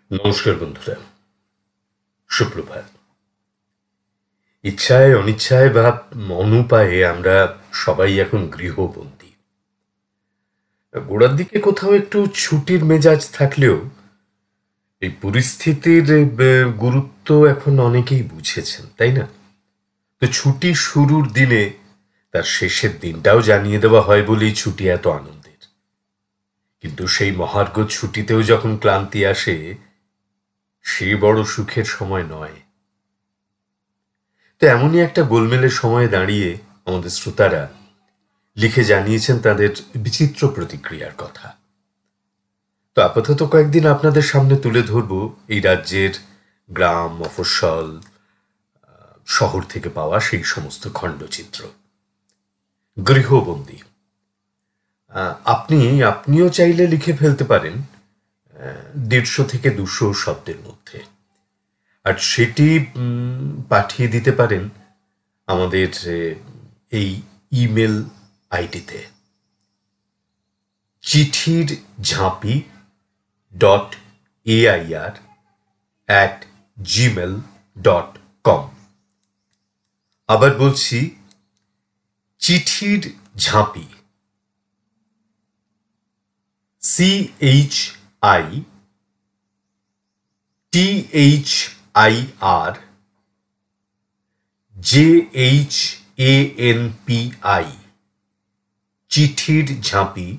নমস্কার বন্ধুরা, সুপ্রভাত। ইচ্ছায় অনিচ্ছায় বা অনুপায়ে আমরা সবাই এখন গৃহবন্দী। গোড়ার দিকে কোথাও একটু ছুটির মেজাজ থাকলেও এই পরিস্থিতির গুরুত্ব এখন অনেকেই বুঝেছেন, তাই না? তো ছুটি শুরুর দিনে তার শেষের দিনটাও জানিয়ে দেওয়া হয় বলেই ছুটি এত আনন্দের। কিন্তু সেই মহার্ঘ ছুটিতেও যখন ক্লান্তি আসে, সে বড় সুখের সময় নয়। তো এমনই একটা গোলমেলের সময়ে দাঁড়িয়ে আমাদের শ্রোতারা লিখে জানিয়েছেন তাদের বিচিত্র প্রতিক্রিয়ার কথা। তো আপাতত কয়েকদিন আপনাদের সামনে তুলে ধরব এই রাজ্যের গ্রাম, মফস্বল, শহর থেকে পাওয়া সেই সমস্ত খণ্ডচিত্র। গৃহবন্দী। আপনিও চাইলে লিখে ফেলতে পারেন 150 থেকে 200 শব্দের মধ্যে, আর সেটি পাঠিয়ে দিতে পারেন আমাদের এই ইমেল আইডিতে চিঠির ঝাঁপি .air@gmail.com। আবার বলছি, চিঠির ঝাঁপি CHITHIRJHANPI চিঠির ঝাঁপি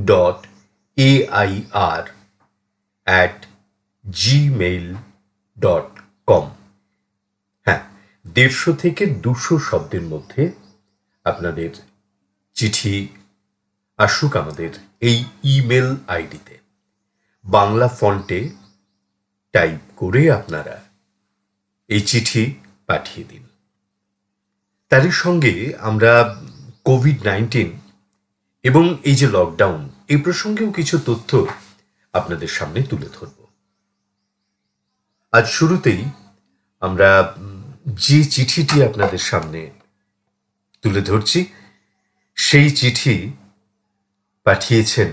.air@gmail.com। হ্যাঁ, 150 থেকে 200 শব্দের মধ্যে আপনাদের চিঠি আসুক আমাদের এই ইমেল আইডিতে। বাংলা ফন্টে টাইপ করে আপনারা এই চিঠি পাঠিয়ে দিন। তারই সঙ্গে আমরা কোভিড-19 এবং এই যে লকডাউন, এই প্রসঙ্গেও কিছু তথ্য আপনাদের সামনে তুলে ধরব। আজ শুরুতেই আমরা যে চিঠিটি আপনাদের সামনে তুলে ধরছি, সেই চিঠি পাঠিয়েছেন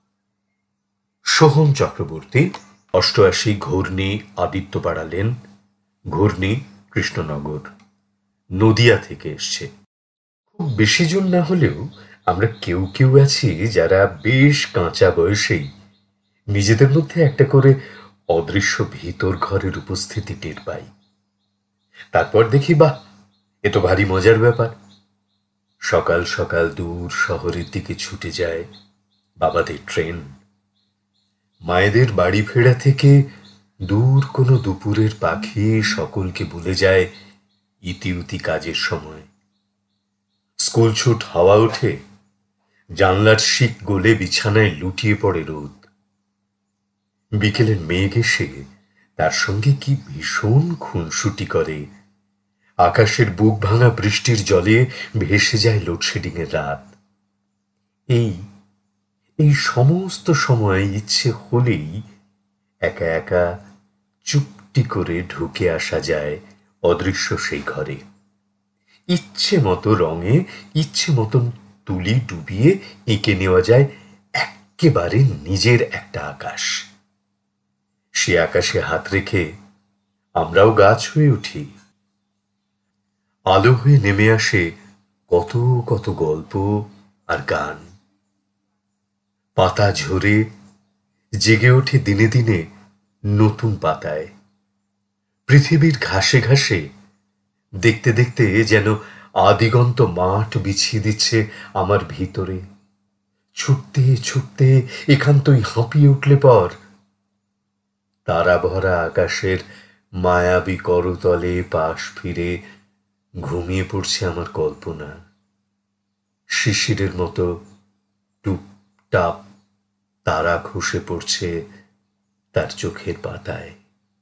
সোহম চক্রবর্তী। 88 ঘূর্ণি আদিত্যপাড়া লেন, ঘূর্ণি কৃষ্ণনগর, নদিয়া থেকে এসছে। খুব বেশি জন না হলেও আমরা কেউ কেউ আছি যারা বেশ কাঁচা বয়সেই নিজেদের মধ্যে একটা করে অদৃশ্য ভিতর ঘরের উপস্থিতি টের পাই। তারপর দেখি, বাহ, এ তো ভারী মজার ব্যাপার। সকাল সকাল দূর শহরের দিকে ছুটে যায় বাবাদের ট্রেন। মায়েদের বাড়ি ফেরা থেকে দূর কোনো দুপুরের পাখি সকলকে ভুলে যায় ইতিউতি কাজের সময়। স্কুল ছুট হাওয়া ওঠে, জানলার শিক গলে বিছানায় লুটিয়ে পড়ে রোদ। বিকেলের মেঘ এসে তার সঙ্গে কি ভীষণ খুনসুটি করে। আকাশের বুক ভাঙা বৃষ্টির জলে ভেসে যায় লোডশেডিং এর রাত। এই এই সমস্ত সময় ইচ্ছে হলেই একা একা চুপটি করে ঢুকে আসা যায় অদৃশ্য সেই ঘরে। ইচ্ছে মতো রঙে, ইচ্ছে মতন তুলি ডুবিয়ে এঁকে নেওয়া যায় এক্কেবারে নিজের একটা আকাশ। সে আকাশে হাত রেখে আমরাও গাছ হয়ে উঠি। আলো হয়ে নেমে আসে কত কত গল্প আর গান। পাতা ঝরে জেগে ওঠে দিনে দিনে নতুন পাতায়। পৃথিবীর ঘাসে ঘাসে দেখতে দেখতে যেন আদিগন্ত মাঠ বিছিয়ে দিচ্ছে আমার ভিতরে। ছুটতে ছুটতে একান্তই হাঁপিয়ে উঠলে পর তারা ভরা আকাশের মায়াবী করতলে পাশ ফিরে ঘুমিয়ে পড়ছে আমার কল্পনা। শিশিরের মতো টুপটাপ তারা খসে পড়ছে তার চোখের পাতায়।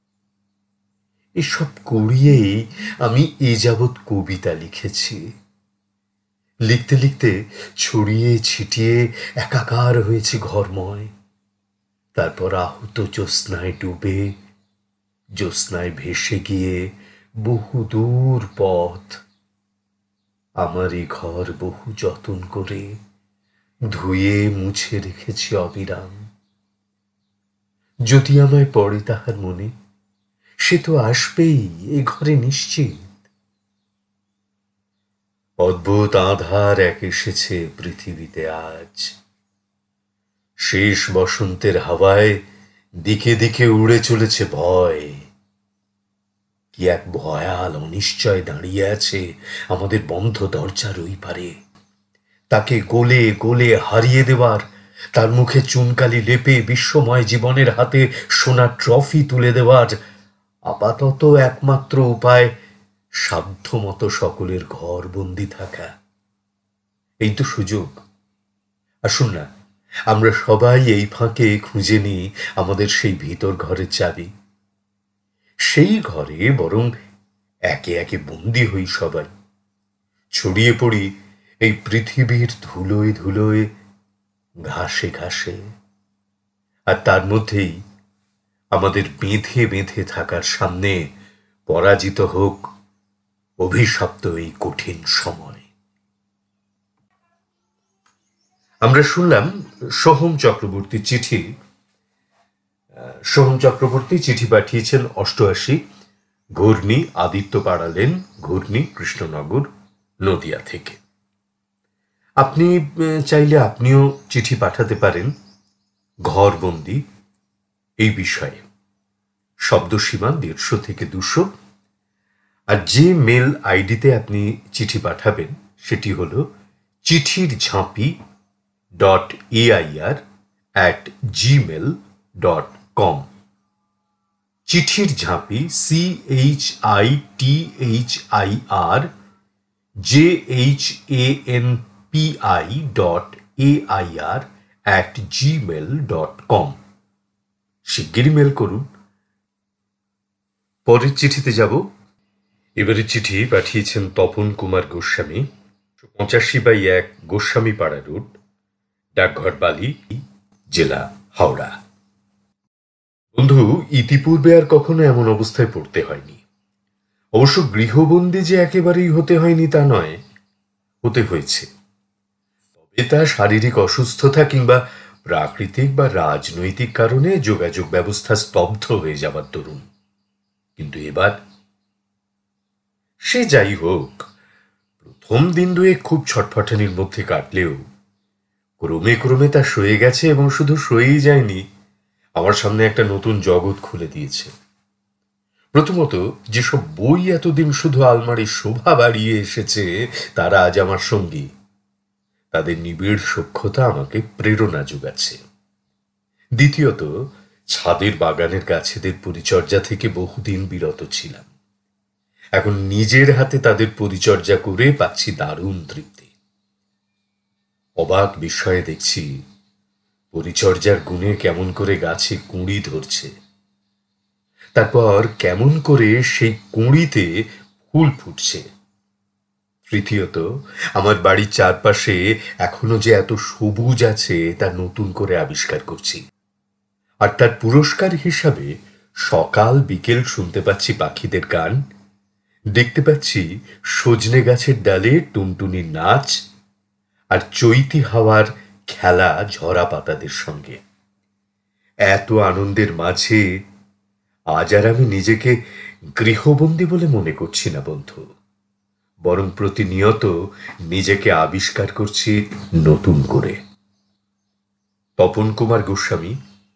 এসব কুড়িয়েই আমি এ যাবৎ কবিতা লিখেছি। লিখতে লিখতে ছড়িয়ে ছিটিয়ে একাকার হয়েছে ঘরময়। তারপর আহত জ্যোৎস্নায় ডুবে, জ্যোৎস্নায় ভেসে গিয়ে বহু দূর পথ। আমার এই ঘর বহু যতন করে ধুয়ে মুছে রেখেছি অবিরাম। যদি আমায় পড়ে তাহার মনে, সে তো আসবেই এ ঘরে নিশ্চিত। অদ্ভুত আঁধার এক এসেছে পৃথিবীতে আজ। শেষ বসন্তের হাওয়ায় দিকে দিকে উড়ে চলেছে ভয়। কি এক ভয়াল অনিশ্চয় দাঁড়িয়ে আছে আমাদের বন্ধ দরজার ওই পারে। তাকে গোলে গোলে হারিয়ে দেওয়ার, তার মুখে চুনকালি লেপে বিশ্বময় জীবনের হাতে সোনার ট্রফি তুলে দেওয়ার আপাতত একমাত্র উপায় সাধ্যমতো সকলের ঘর বন্দি থাকা। এই তো সুযোগ। আসুন না, আমরা সবাই এই ফাঁকে খুঁজে নিই আমাদের সেই ভিতর ঘরের চাবি। সেই ঘরে বরং একে একে বন্দি হই সবাই, ছড়িয়ে পড়ি এই পৃথিবীর ধুলোয় ধুলোয়, ঘাসে ঘাসে। আর তার মধ্যেই আমাদের বেঁধে বেঁধে থাকার সামনে পরাজিত হোক অভিশপ্ত এই কঠিন সময়। আমরা শুনলাম সোহম চক্রবর্তীর চিঠি। সোহম চক্রবর্তী চিঠি পাঠিয়েছেন 88 ঘূর্ণি আদিত্য পাড়ালেন, ঘূর্ণি কৃষ্ণনগর, নদিয়া থেকে। আপনি চাইলে আপনিও চিঠি পাঠাতে পারেন ঘরবন্দি এই বিষয়ে। শব্দসীমা 150 থেকে 200। আর যে মেল আইডিতে আপনি চিঠি পাঠাবেন সেটি হল chithirjhapi.air@gmail.com। চিঠির ঝাঁপি CHITHIRJHAMPI.AIR@gmail.com। শিগগিরই মেল করুন। পরের চিঠিতে যাব। এবারে চিঠি পাঠিয়েছেন তপন কুমার গোস্বামী, 85/1 গোস্বামী পাড়া রোড, ডাকঘর বালি, জেলা হাওড়া। বন্ধু, ইতিপূর্বে আর কখনো এমন অবস্থায় পড়তে হয়নি। অবশ্য গৃহবন্দী যে একেবারেই হতে হয়নি তা নয়, হতে হয়েছে। তবে তা শারীরিক অসুস্থতা কিংবা প্রাকৃতিক বা রাজনৈতিক কারণে যোগাযোগ ব্যবস্থা স্তব্ধ হয়ে যাবার দরুন। কিন্তু এবার সে যাই হোক, প্রথম দিন দুয়েক খুব ছটফটানির মধ্যে কাটলেও ক্রমে ক্রমে তা সয়ে গেছে, এবং শুধু সয়েই যায়নি, আমার সামনে একটা নতুন জগৎ খুলে দিয়েছে। প্রথমত, যেসব বই এতদিন শুধু আলমারির শোভা বাড়িয়ে এসেছে তারা আজ আমার সঙ্গী। তাদের নিবিড় সখ্যতা আমাকে প্রেরণা যোগাচ্ছে। দ্বিতীয়ত, ছাদের বাগানের গাছেদের পরিচর্যা থেকে বহুদিন বিরত ছিলাম। এখন নিজের হাতে তাদের পরিচর্যা করে পাচ্ছি দারুণ তৃপ্তি। অবাক বিস্ময়ে দেখছি পরিচর্যার গুণে কেমন করে গাছে কুঁড়ি ধরছে, তারপর কেমন করে সেই কুঁড়িতে ফুল ফুটছে। তৃতীয়ত, আমার বাড়ির চারপাশে এখনো যে এত সবুজ আছে তা নতুন করে আবিষ্কার করছি। আর তার পুরস্কার হিসাবে সকাল বিকেল শুনতে পাচ্ছি পাখিদের গান, দেখতে পাচ্ছি সজনে গাছের ডালে টুনটুনির নাচ, আর চৈতি হাওয়ার খেলা ঝরা পাতাদের সঙ্গে। এত আনন্দের মাঝে আজ আর আমি নিজেকে গৃহবন্দী বলে মনে করছি না বন্ধু, বরং প্রতিনিয়ত নিজেকে আবিষ্কার করছি নতুন করে। তপন কুমার গোস্বামী,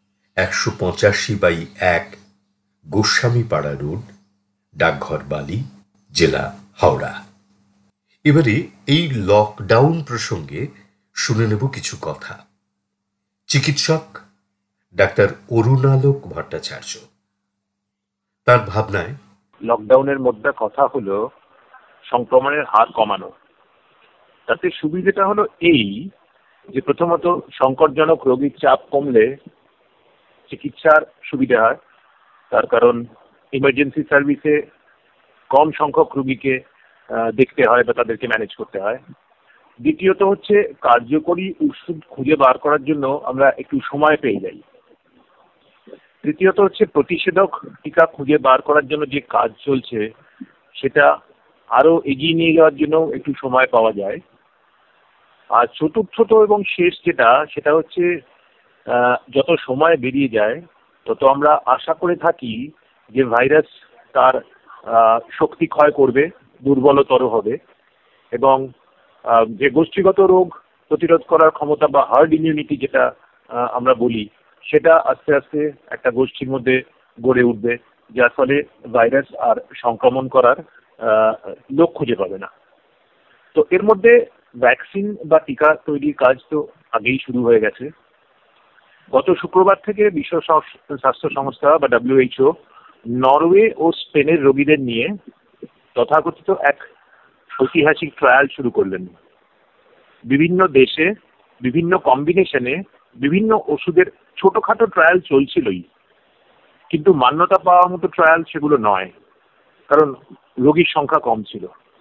185/1 গোস্বামী পাড়া রোড, ডাকঘর বালি, জেলা হাওড়া। এবারে এই লকডাউন প্রসঙ্গে শুনে নেব কিছু কথা। চিকিৎসক ডাক্তার অরুণালোক ভট্টাচার্য তার ভাবনায়, লকডাউনের মধ্যে কথা হলো সংক্রমণের হার কমানো। তাতে সুবিধাটা হলো এই যে, প্রথমত সংকটজনক রোগীর চাপ কমলে চিকিৎসার সুবিধা হয়। তার কারণ ইমার্জেন্সি সার্ভিসে কম সংখ্যক রোগীকে দেখতে হয় বা তাদেরকে ম্যানেজ করতে হয়। দ্বিতীয়ত হচ্ছে কার্যকরী ওষুধ খুঁজে বার করার জন্য আমরা একটু সময় পেয়ে যাই। তৃতীয়ত হচ্ছে প্রতিষেধক টিকা খুঁজে বার করার জন্য যে কাজ চলছে সেটা আরো এগিয়ে নিয়ে যাওয়ার জন্য একটু সময় পাওয়া যায়। আর চতুর্থত এবং শেষ সেটা হচ্ছে যত সময় বেরিয়ে যায় তত আমরা আশা করে থাকি যে ভাইরাস তার শক্তি ক্ষয় করবে, দুর্বলতর হবে এবং যে গোষ্ঠীগত রোগ প্রতিরোধ করার ক্ষমতা বা হার্ড ইমিউনিটি যেটা আমরা বলি, সেটা আস্তে আস্তে একটা গোষ্ঠীর মধ্যে গড়ে উঠবে, যার ফলে ভাইরাস আর সংক্রমণ করার লোক খুঁজে পাবে না। তো এর মধ্যে ভ্যাকসিন বা টিকা তৈরির কাজ তো আগেই শুরু হয়ে গেছে। গত শুক্রবার থেকে বিশ্ব স্বাস্থ্য সংস্থা বা WHO নরওয়ে ও স্পেনের রোগীদের নিয়ে তথাকথিত এক ঐতিহাসিক ট্রায়াল শুরু করলেন। বিভিন্ন দেশে বিভিন্ন কম্বিনেশনে বিভিন্ন ওষুধের ছোটখাটো ট্রায়াল চলছিলই, কিন্তু মান্যতা পাওয়ার মতো ট্রায়াল সেগুলো নয়, কারণ রোগীর সংখ্যা কম ছিল।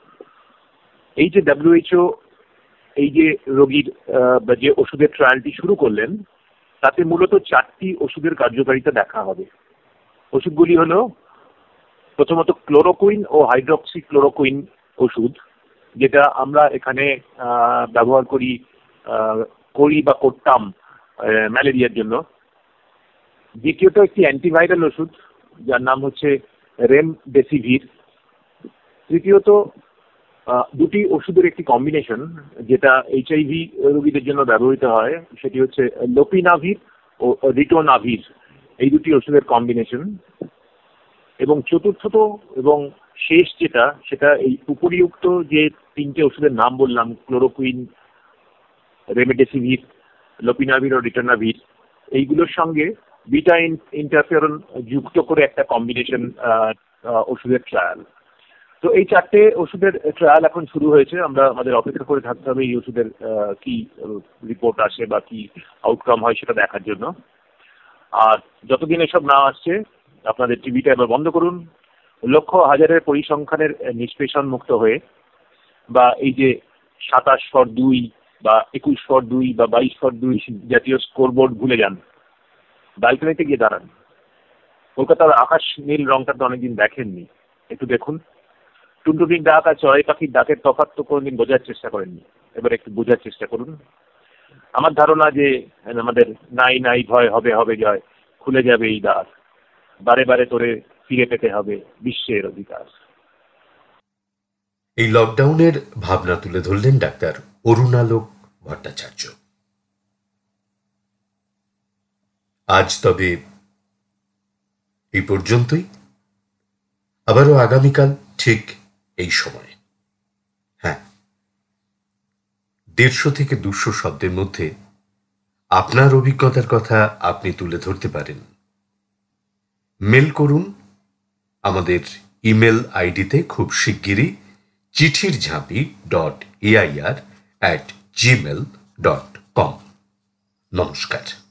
এই যে WHO এই যে রোগীর বা যে ওষুধের ট্রায়ালটি শুরু করলেন, তাতে মূলত 4টি ওষুধের কার্যকারিতা দেখা হবে। ওষুধগুলি হলো প্রথমত ক্লোরোকুইন ও হাইড্রক্সি ক্লোরোকুইন ওষুধ, যেটা আমরা এখানে ব্যবহার করি বা করতাম ম্যালেরিয়ার জন্য। দ্বিতীয়ত একটি অ্যান্টিভাইরাল ওষুধ যার নাম হচ্ছে রেমডেসিভির। তৃতীয়ত দুটি ওষুধের একটি কম্বিনেশন যেটা HIV রোগীদের জন্য ব্যবহৃত হয়, সেটি হচ্ছে লোপিনাভির ও রিটোনাভির, এই দুটি ওষুধের কম্বিনেশন। এবং চতুর্থত এবং শেষ যেটা, সেটা এই উপরিউক্ত যে 3টে ওষুধের নাম বললাম, ক্লোরোকুইন, রেমডেসিভির, লোপিনাভির ও রিটোনাভির, এইগুলোর সঙ্গে বিটা ইন্টারফেরন যুক্ত করে একটা কম্বিনেশন ওষুধের ট্রায়াল। তো এই 4টে ওষুধের ট্রায়াল এখন শুরু হয়েছে। আমাদের অপেক্ষা করে থাকতে হবে এই ওষুধের কি রিপোর্ট আসে বা কি আউটকাম হয় সেটা দেখার জন্য। আর যতদিন এসব না আসছে, আপনাদের টিভিটা এবার বন্ধ করুন। লক্ষ হাজারের পরিসংখ্যানের নিষ্পেষণ মুক্ত হয়ে, বা এই যে 27/2 বা 21/2 বা 22/2 জাতীয় স্কোরবোর্ড ভুলে যান, ব্যালকনিতে গিয়ে দাঁড়ান। কলকাতার আকাশ নীল রংটা তো অনেকদিন দেখেননি, একটু দেখুন। টুনটুনির ডাক আর চড়াই পাখির ডাকের তফাৎ তো কোনোদিন বোঝার চেষ্টা করেননি, এবার একটু বোঝার চেষ্টা করুন। আমার ধারণা যে আমাদের নাই নাই ভয়, হবে হবে জয়, খুলে যাবে এই দ্বার, বারে বারে তোরে ফিরে পেতে হবে বিশ্বের অধিকার। এই লকডাউনের ভাবনা তুলে ধরলেন ডাক্তার অরুণালোক ভট্টাচার্য। আজ তবে এই পর্যন্তই। আবারও আগামীকাল ঠিক এই সময়, হ্যাঁ, 150 থেকে 200 শব্দের মধ্যে আপনার অভিজ্ঞতার কথা আপনি তুলে ধরতে পারেন। মেল করুন আমাদের ইমেল আইডিতে খুব শিগগিরই, chithirjhapi.air@gmail.com। নমস্কার।